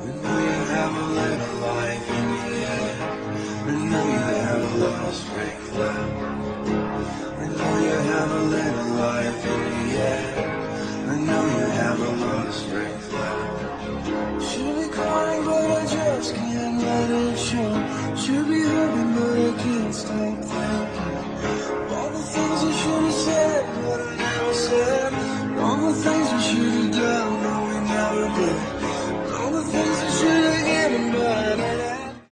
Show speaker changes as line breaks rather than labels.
I know you have a little life in the air. I know you have a little strength left. I know you have a little life in the air. I know you have a little strength left. Should be crying, but I just can't let it show. Should be hurting, but I can't stop thinking. All the things I should have said, but I never said. All the things we should have done, but we never did. All the things